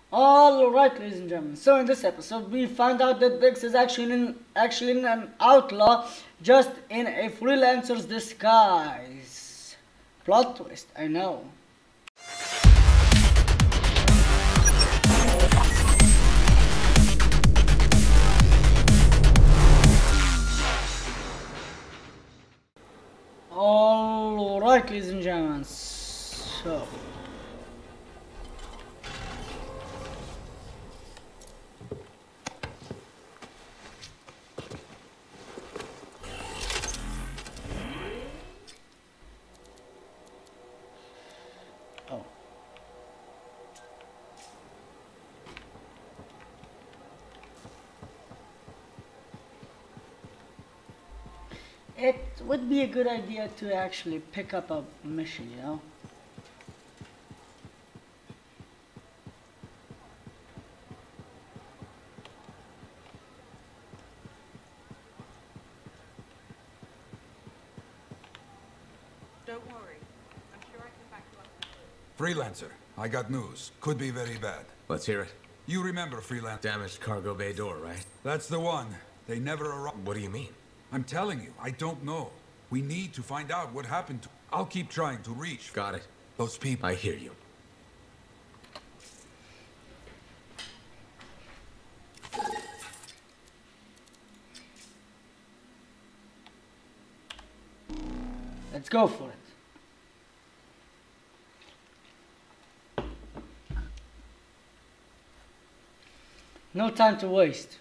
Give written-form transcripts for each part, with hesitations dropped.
Alright, ladies and gentlemen, so in this episode we find out that Biggs is actually an outlaw, just in a freelancer's disguise. Plot twist, I know. Alright, ladies and gentlemen, so... Oh. It would be a good idea to actually pick up a mission, you know? Don't worry. I'm sure I can back you up. Freelancer, I got news. Could be very bad. Let's hear it. You remember Freelancer? Damaged cargo bay door, right? That's the one. They never arrived. What do you mean? I'm telling you, I don't know. We need to find out what happened to... I'll keep trying to reach... Got it. those people. I hear you. Let's go for it. No time to waste.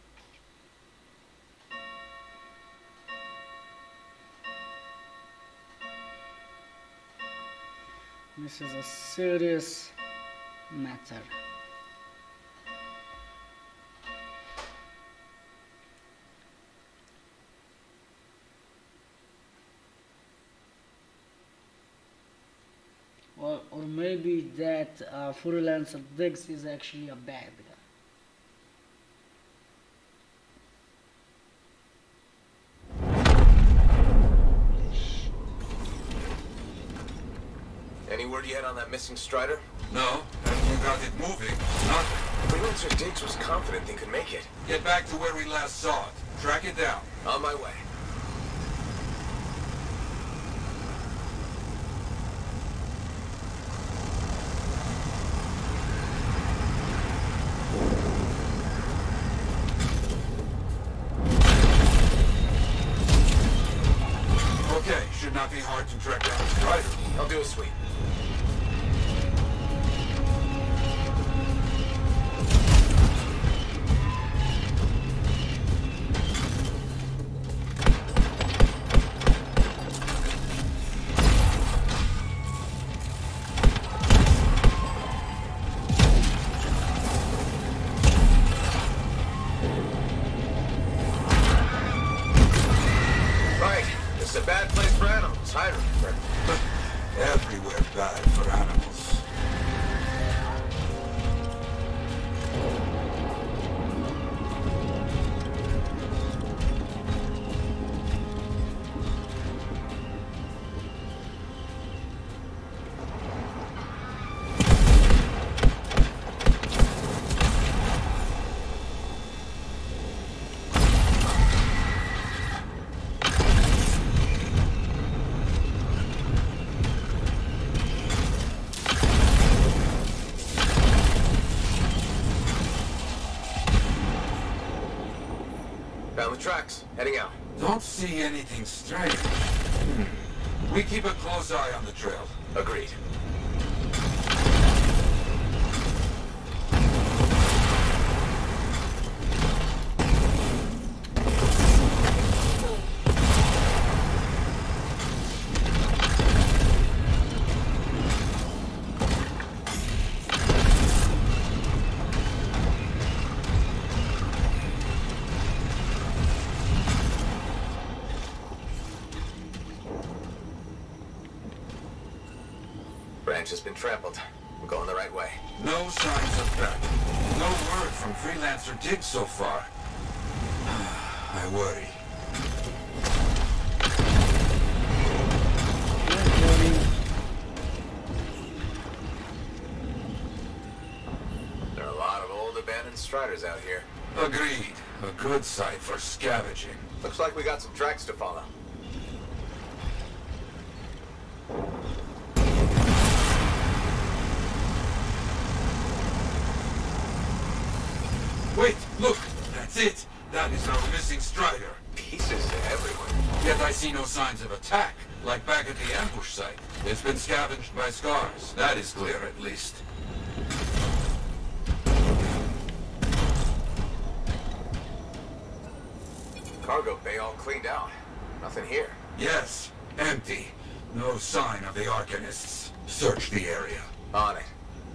This is a serious matter. Or maybe that Freelancer Diggs is actually a bad guy. Any word yet on that missing Strider? No, and you got it moving. Nothing. Freelancer Diggs was confident they could make it. Get back to where we last saw it. Track it down. On my way. Okay, should not be hard to track down the Strider. I'll do a sweep. Right. This is a bad place for animals. I remember. Everywhere bad for animals. Found the tracks. Heading out. Don't see anything strange. We keep a close eye on the trail. Agreed. Branch has been trampled. We're going the right way. No signs of that. No word from Freelancer Diggs so far. I worry. abandoned striders out here. Agreed. A good site for scavenging. Looks like we got some tracks to follow. Wait, look! That's it! That is our missing strider. Pieces everywhere. Yet I see no signs of attack, like back at the ambush site. It's been scavenged by scars. That is clear, at least. Cargo bay all cleaned out. Nothing here. Yes, empty. No sign of the Arcanists. Search the area. On it.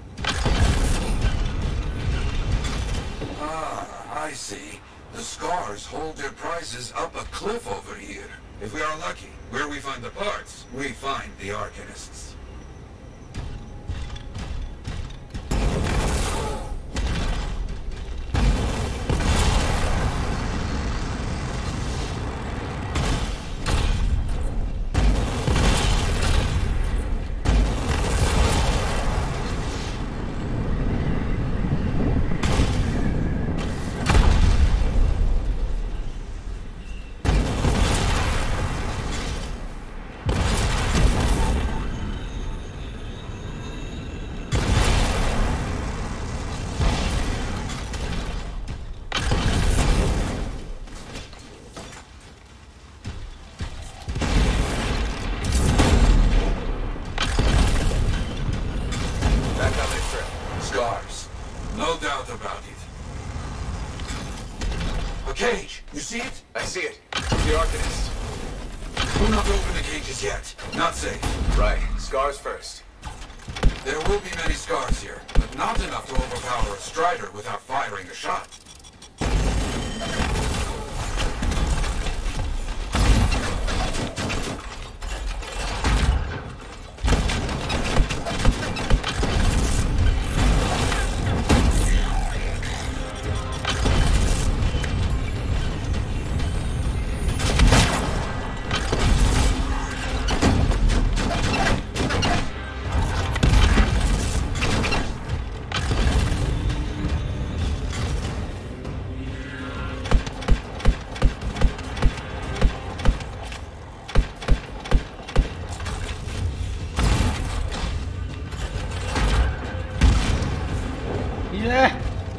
Ah, I see. The scars hold their prizes up a cliff over here. If we are lucky, where we find the parts, we find the Arcanists. Scars. No doubt about it. A cage! You see it? I see it. The Arcanist. Do not open the cages yet. Not safe. Right. Scars first. There will be many scars here, but not enough to overpower a strider without firing a shot. Yeah.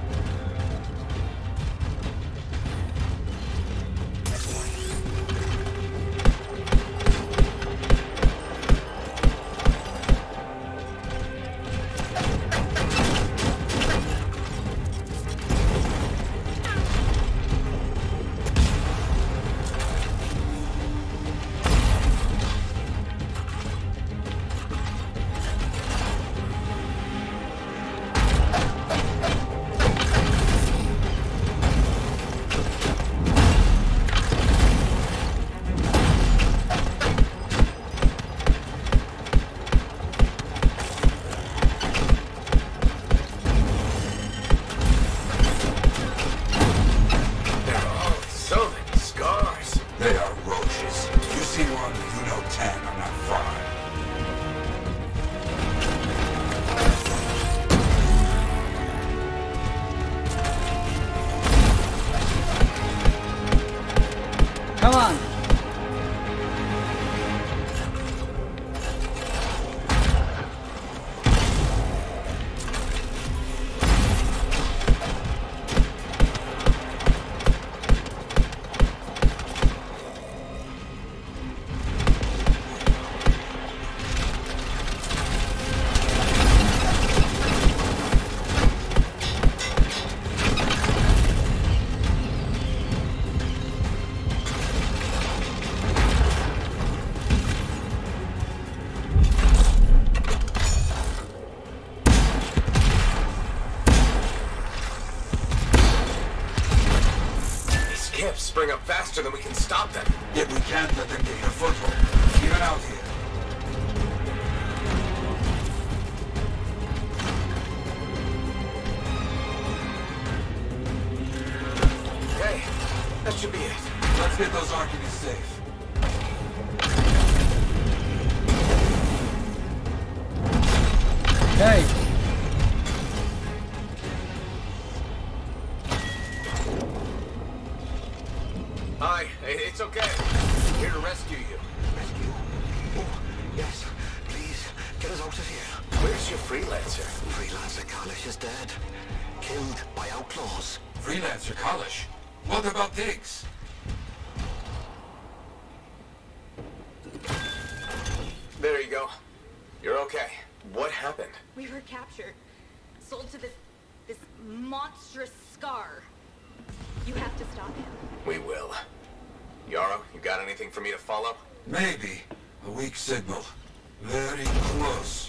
Come on. Spring up faster than we can stop them. Yet we can't let them gain a foothold, even out here. Okay, that should be it. Let's get those Arcanists safe. Hey. Hi, it's okay. Here to rescue you. Rescue? Oh, yes. Please, get us out of here. Where's your freelancer? Freelancer Kalish is dead. Killed by outlaws. Freelancer Kalish. What about Diggs? There you go. You're okay. What happened? We were captured, sold to this monstrous Scar. You have to stop him. We will. Yarrow, you got anything for me to follow? Maybe. A weak signal. Very close.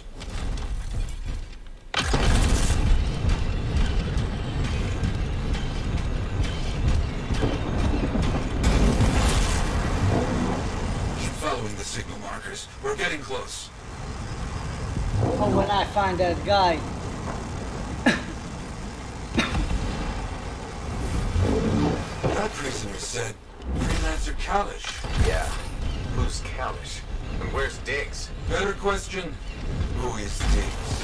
Keep following the signal markers. We're getting close. Oh, when I find that guy. That prisoner said Freelancer Kalish. Yeah. Who's Kalish? And where's Diggs? Better question, who is Diggs?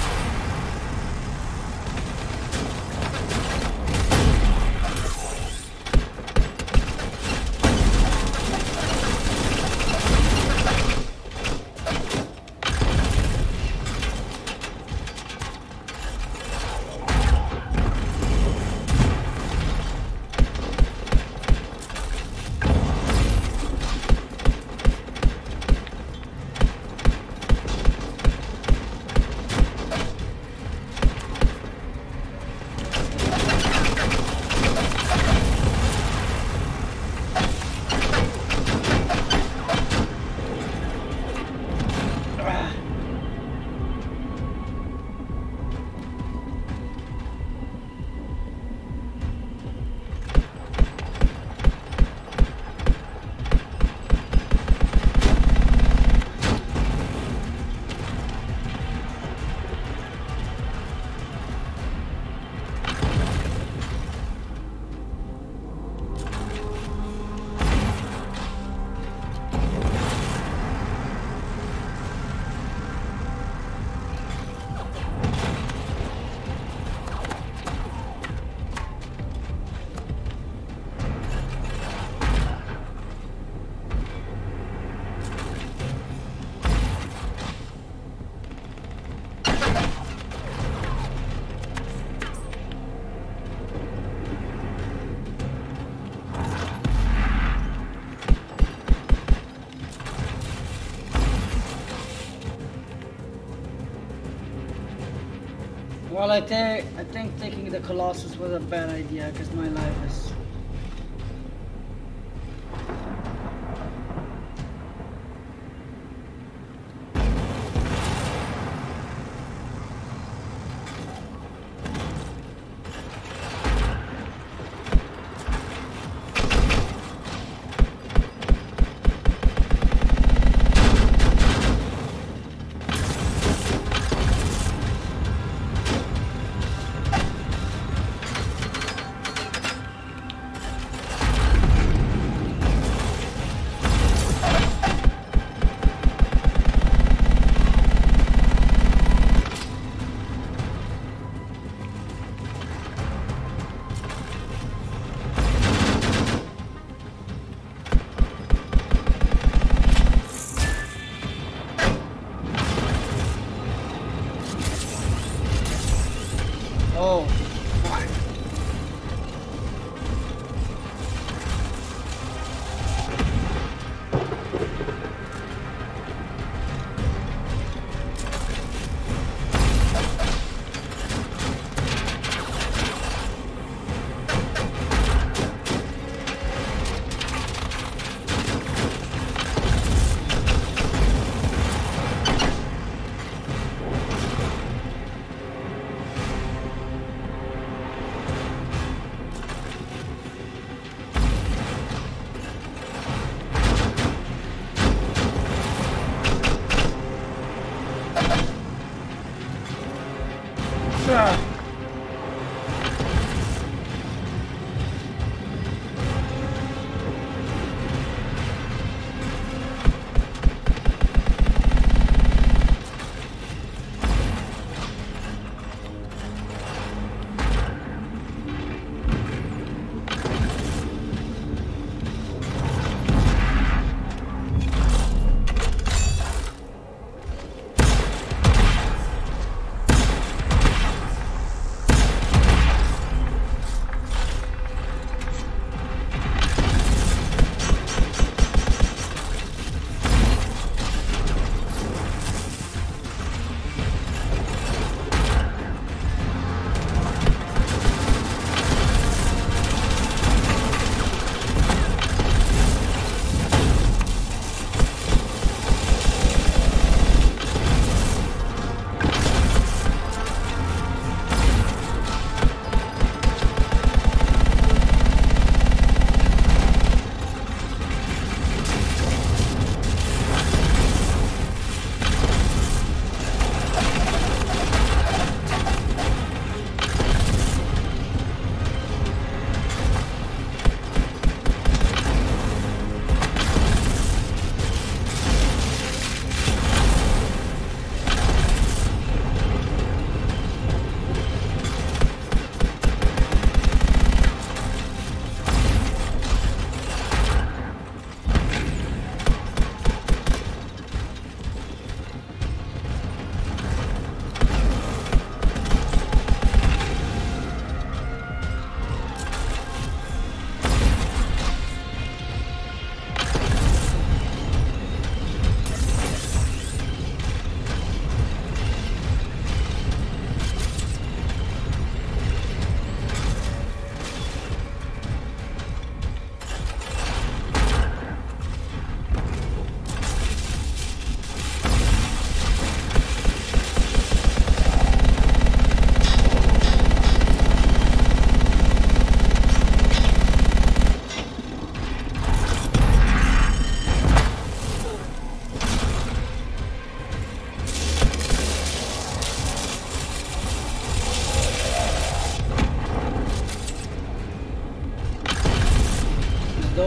Well, I think taking the Colossus was a bad idea because my life is. Oh.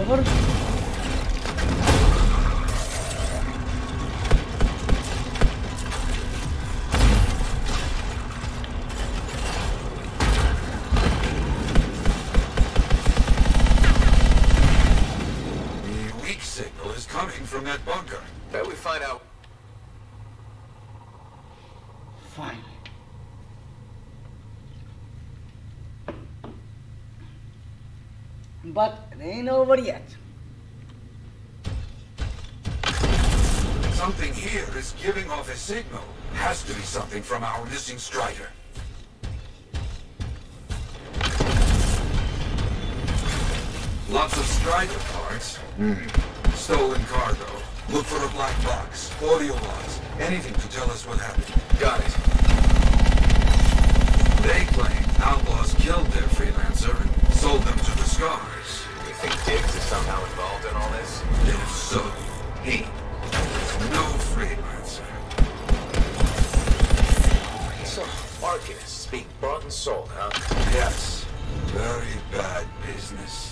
over. The weak signal is coming from that bunker. Bet we find out. Fine. But it ain't over yet. Something here is giving off a signal. Has to be something from our missing Strider. Lots of Strider parts. Stolen cargo. Look for a black box, audio logs, anything to tell us what happened. Got it. They claim outlaws killed their Freelancer and sold them to the Scars. You think Diggs is somehow involved in all this? If so, he is no Freelancer. So, arcanists being bought and sold, huh? Yes, very bad business.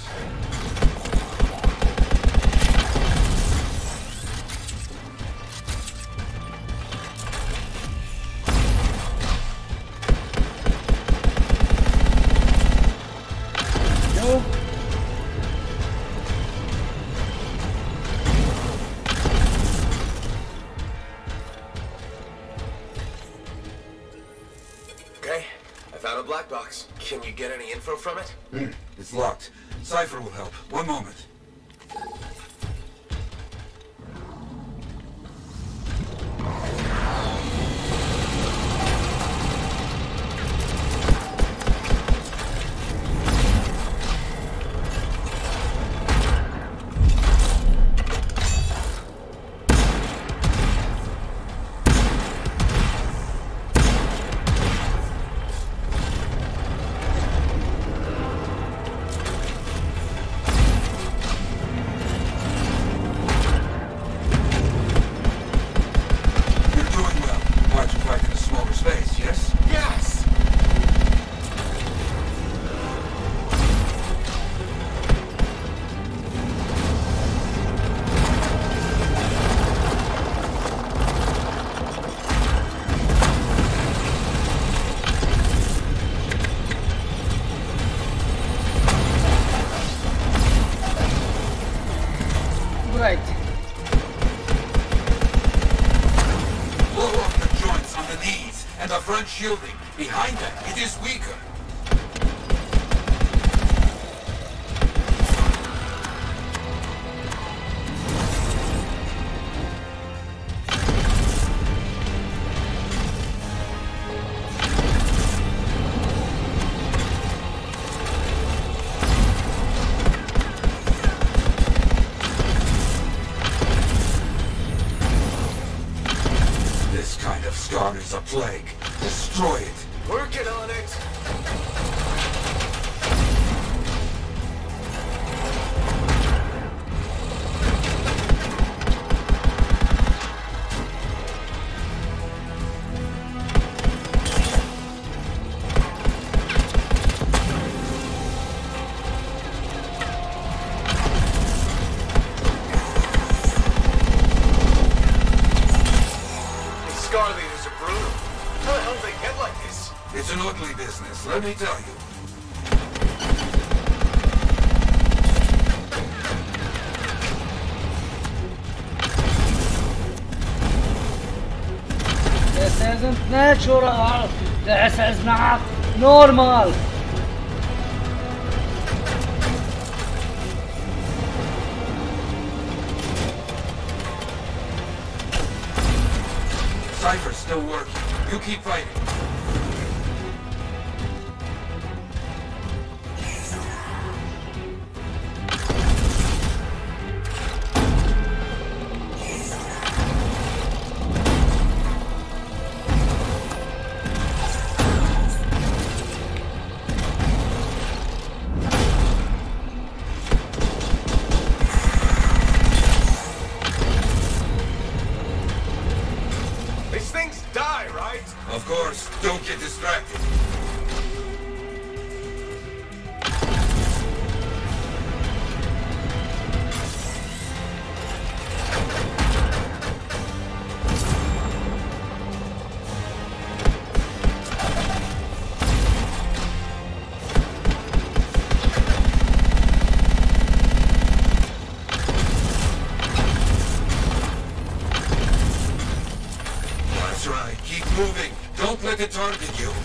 No. Okay, I found a black box. Can you get any info from it? It's locked. Cypher will help. One moment. Right. Blow off the joints on the knees and the front shielding. Behind that, it is weaker. This kind of scar is a plague. Destroy it. Working on it. These Scar leaders are brutal. How the hell did they get like this? It's an ugly business, let me tell you. This isn't natural. This is not normal. Cypher's still working. You keep fighting. Of course, can target you.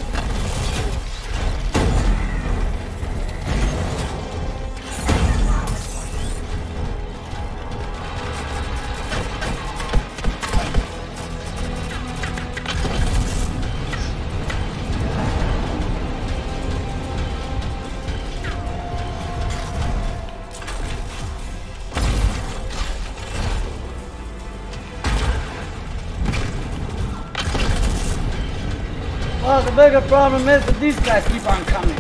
Well, the bigger problem is that these guys keep on coming.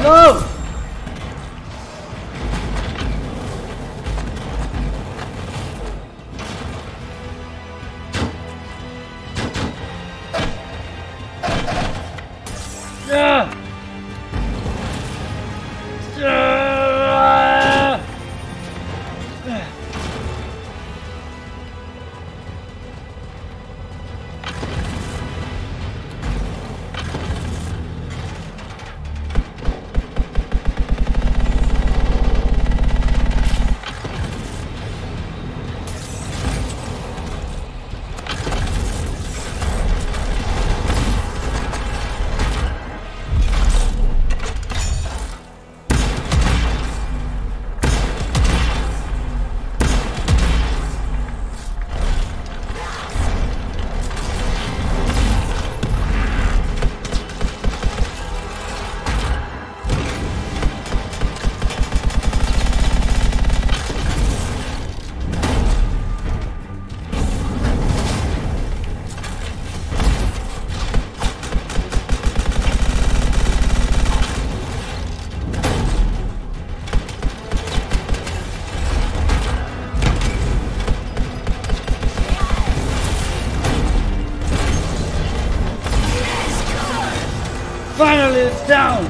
Go! Yeah! Finally, it's down!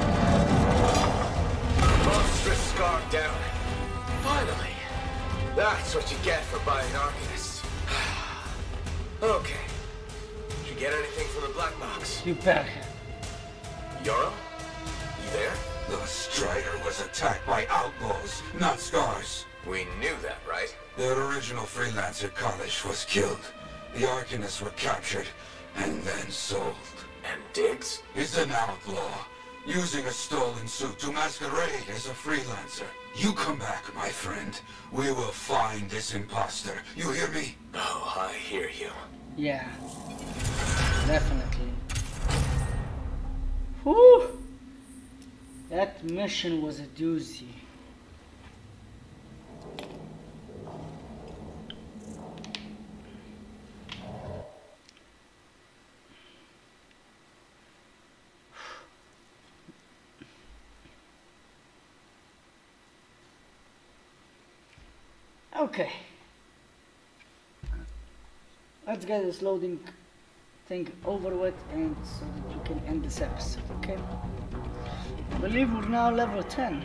Monstrous scar down. Finally. That's what you get for buying Arcanists. Okay. Did you get anything from the black box? You better have. Yoro? You there? The Strider was attacked by outlaws, not scars. We knew that, right? Their original Freelancer college was killed. The Arcanists were captured and then sold. And Diggs? He's an outlaw, using a stolen suit to masquerade as a Freelancer. You come back, my friend. We will find this imposter. You hear me? Oh, I hear you. Yeah, definitely. Whew! That mission was a doozy. Okay, let's get this loading thing over with, and so that we can end this episode. Okay, I believe we're now level 10.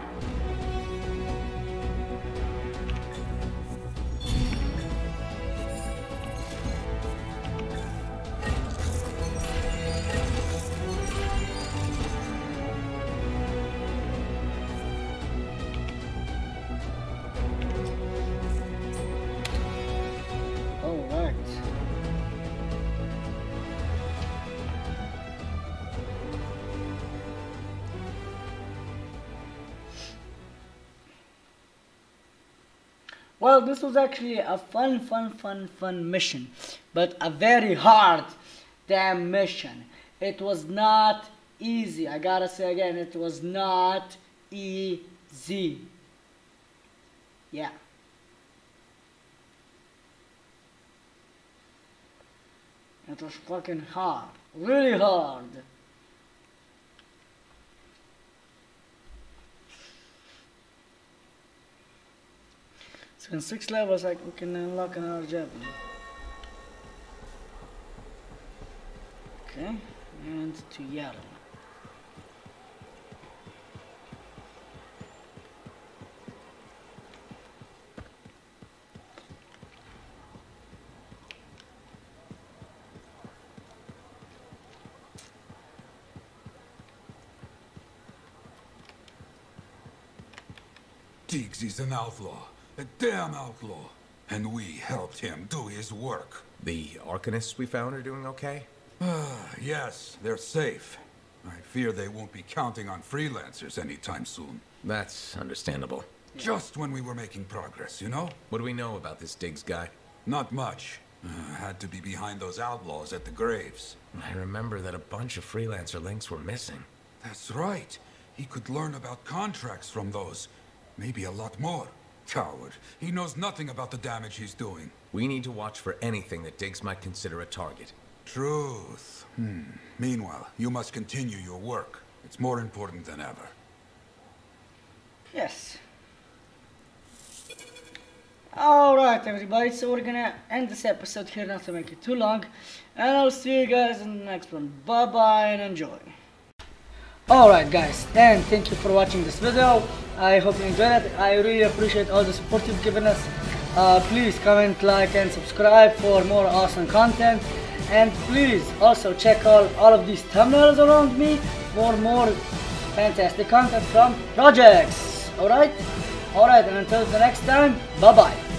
Well, this was actually a fun mission, but a very hard damn mission. It was not easy. I gotta say again, it was not easy. Yeah. It was fucking hard. Really hard. So in 6 levels, we can unlock another Javelin. Okay, and to Yara. Diggs is an outlaw. A damn outlaw. And we helped him do his work. The Arcanists we found are doing okay? Yes, they're safe. I fear they won't be counting on Freelancers anytime soon. That's understandable. Just when we were making progress, you know? What do we know about this Diggs guy? Not much. Had to be behind those outlaws at the graves. I remember that a bunch of Freelancer links were missing. That's right. He could learn about contracts from those. Maybe a lot more. Coward. He knows nothing about the damage he's doing. We need to watch for anything that Diggs might consider a target. Truth. Meanwhile, you must continue your work. It's more important than ever. Yes. Alright everybody, so we're gonna end this episode here, not to make it too long, and I'll see you guys in the next one. Bye bye and enjoy. Alright guys, and thank you for watching this video. I hope you enjoyed it. I really appreciate all the support you've given us. Please comment, like and subscribe for more awesome content, and please also check all of these thumbnails around me for more fantastic content from projects. Alright, and until the next time, bye bye.